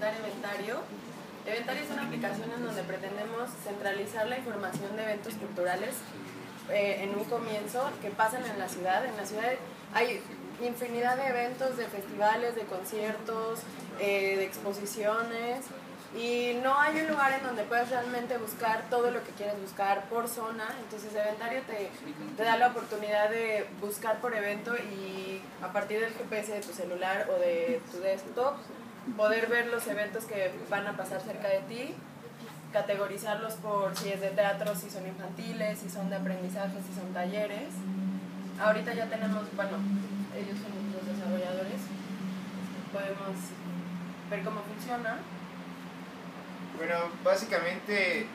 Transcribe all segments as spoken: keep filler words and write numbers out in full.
presentar Eventario. Eventario es una aplicación en donde pretendemos centralizar la información de eventos culturales eh, en un comienzo que pasan en la ciudad. En la ciudad hay infinidad de eventos, de festivales, de conciertos, eh, de exposiciones, y no hay un lugar en donde puedas realmente buscar todo lo que quieres buscar por zona. Entonces Eventario te, te da la oportunidad de buscar por evento y a partir del G P S de tu celular o de tu desktop poder ver los eventos que van a pasar cerca de ti, categorizarlos por si es de teatro, si son infantiles, si son de aprendizaje, si son talleres. Ahorita ya tenemos, bueno, ellos son los desarrolladores, podemos ver cómo funciona. Bueno, básicamente, eh,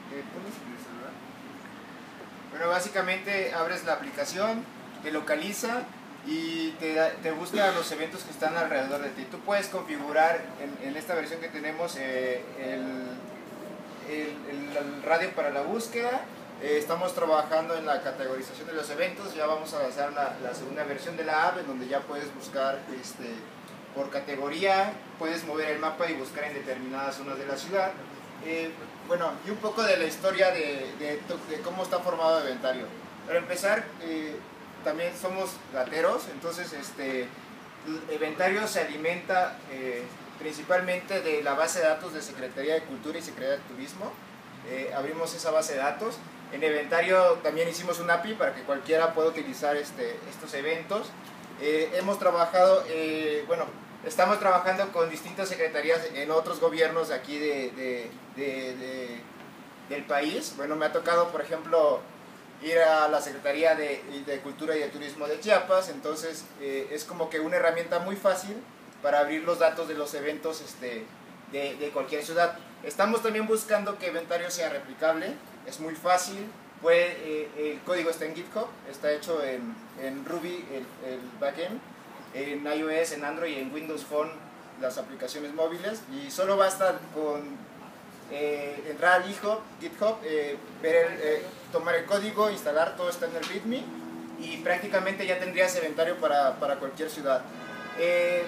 bueno, básicamente abres la aplicación, te localiza y te, da, te busca los eventos que están alrededor de ti. Tú puedes configurar en, en esta versión que tenemos eh, el, el, el radio para la búsqueda. Eh, estamos trabajando en la categorización de los eventos. Ya vamos a lanzar la, la segunda versión de la app en donde ya puedes buscar este, por categoría, puedes mover el mapa y buscar en determinadas zonas de la ciudad. Eh, bueno, y un poco de la historia de, de, de cómo está formado Eventario. Para empezar, eh, también somos gateros, entonces este, Eventario se alimenta eh, principalmente de la base de datos de Secretaría de Cultura y Secretaría de Turismo. Eh, abrimos esa base de datos. En Eventario también hicimos un A P I para que cualquiera pueda utilizar este, estos eventos. Eh, hemos trabajado, eh, bueno, estamos trabajando con distintas secretarías en otros gobiernos de aquí de, de, de, de, del país. Bueno, me ha tocado, por ejemplo, ir a la Secretaría de, de Cultura y de Turismo de Chiapas, entonces eh, es como que una herramienta muy fácil para abrir los datos de los eventos este, de, de cualquier ciudad. Estamos también buscando que Eventario sea replicable, es muy fácil, puede, eh, el código está en GitHub, está hecho en, en Ruby, el, el backend, en iOS, en Android y en Windows Phone las aplicaciones móviles, y solo basta con eh, entrar al GitHub, GitHub eh, ver el, eh, tomar el código, instalar, todo está en el README y prácticamente ya tendrías Eventario para, para cualquier ciudad. Eh,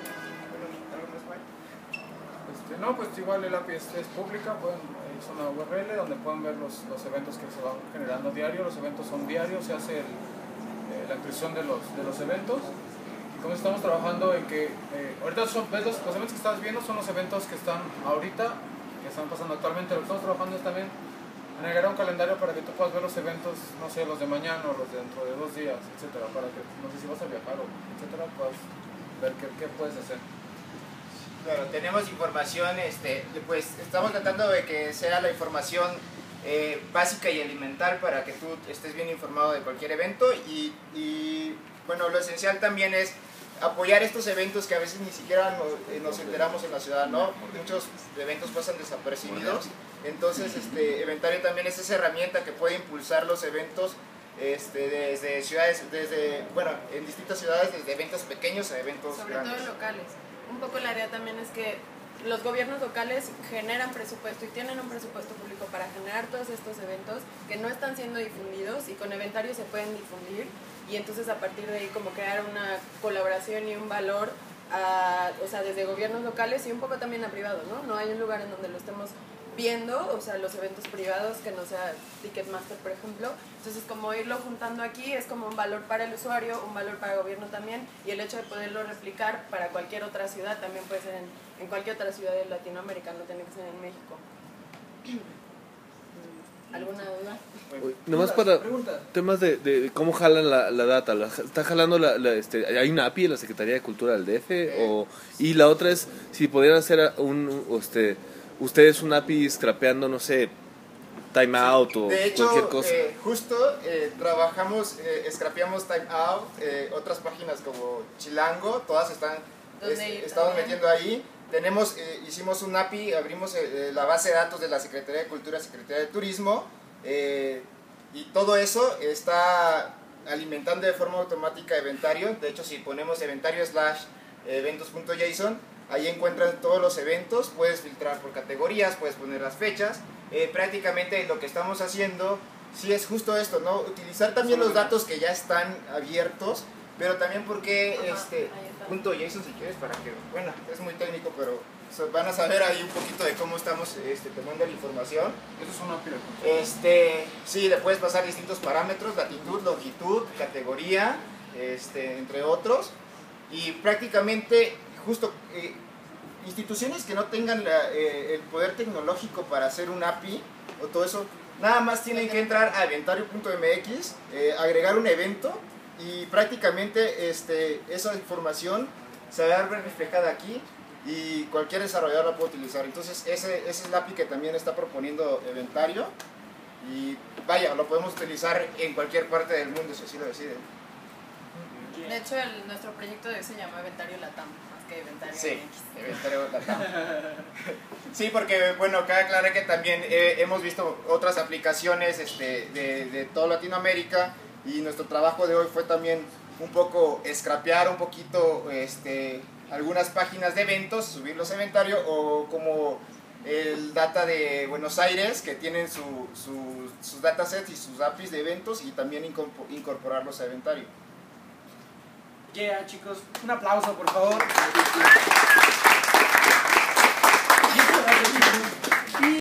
este, no, pues igual el A P I es, es pública, pueden, es una U R L donde pueden ver los, los eventos que se van generando diario. Los eventos son diarios, se hace el, eh, la inclusión de los, de los eventos. Y como estamos trabajando en que, eh, ahorita son, ves los, los eventos que estás viendo son los eventos que están ahorita, que están pasando actualmente. Lo que estamos trabajando es también en agregar un calendario para que tú puedas ver los eventos, no sé, los de mañana o los de dentro de dos días, etcétera, para que, no sé si vas a viajar o etcétera, puedas ver qué, qué puedes hacer. Claro, tenemos información, este, pues estamos tratando de que sea la información eh, básica y elemental para que tú estés bien informado de cualquier evento y, y bueno, lo esencial también es apoyar estos eventos que a veces ni siquiera nos, nos enteramos en la ciudad, ¿no? Muchos eventos pasan desapercibidos, entonces este, Eventario también es esa herramienta que puede impulsar los eventos este, desde ciudades, desde, bueno, en distintas ciudades, desde eventos pequeños a eventos sobre grandes. todo locales. Un poco la idea también es que los gobiernos locales generan presupuesto y tienen un presupuesto público para generar todos estos eventos que no están siendo difundidos, y con Eventario se pueden difundir, y entonces a partir de ahí como crear una colaboración y un valor a, o sea, desde gobiernos locales y un poco también a privados, ¿no? No hay un lugar en donde lo estemos viendo, o sea, los eventos privados que no sea Ticketmaster, por ejemplo. Entonces, como irlo juntando aquí es como un valor para el usuario, un valor para el gobierno también, y el hecho de poderlo replicar para cualquier otra ciudad, también puede ser en, en cualquier otra ciudad de Latinoamérica, no tiene que ser en México. ¿Alguna duda? Uy, nomás para temas de, de cómo jalan la, la data, la, ¿está jalando la, la, este, hay una A P I en la Secretaría de Cultura del D F? O, y la otra es, si pudieran hacer un, este, ustedes un A P I scrapeando, no sé, timeout sí, o de hecho, cualquier cosa. Eh, justo eh, trabajamos, eh, scrapeamos timeout, eh, otras páginas como Chilango, todas están, es, estamos también metiendo ahí. Tenemos, eh, hicimos un A P I, abrimos eh, la base de datos de la Secretaría de Cultura, Secretaría de Turismo, eh, y todo eso está alimentando de forma automática Eventario. De hecho, si ponemos Eventario slash eventos.json, ahí encuentran todos los eventos, puedes filtrar por categorías, puedes poner las fechas. Eh, prácticamente lo que estamos haciendo, sí es justo esto, ¿no? Utilizar también los datos que ya están abiertos, pero también porque este punto .json si quieres para que, bueno, es muy técnico, pero So, van a saber ahí un poquito de cómo estamos este, tomando la información. Eso es una A P I de cultura. Este, sí, le puedes pasar distintos parámetros, latitud, longitud, categoría, este, entre otros. Y prácticamente, justo, eh, instituciones que no tengan la, eh, el poder tecnológico para hacer un A P I o todo eso, nada más tienen que entrar a eventario punto m x, eh, agregar un evento y prácticamente este, esa información se va a ver reflejada aquí y cualquier desarrollador la puede utilizar. Entonces ese, ese es el A P I que también está proponiendo Eventario y vaya, lo podemos utilizar en cualquier parte del mundo si así lo deciden. De hecho, el, nuestro proyecto de hoy se llamó Eventario Latam, más que Eventario Sí, M X. Eventario Latam. Sí, porque bueno, cabe aclarar que también eh, hemos visto otras aplicaciones este, de, de toda Latinoamérica y nuestro trabajo de hoy fue también un poco scrapear un poquito este, algunas páginas de eventos, subirlos a Eventario, o como el data de Buenos Aires, que tienen su, su, sus datasets y sus A P Is de eventos, y también incorporarlos a Eventario. Yeah, chicos, un aplauso por favor.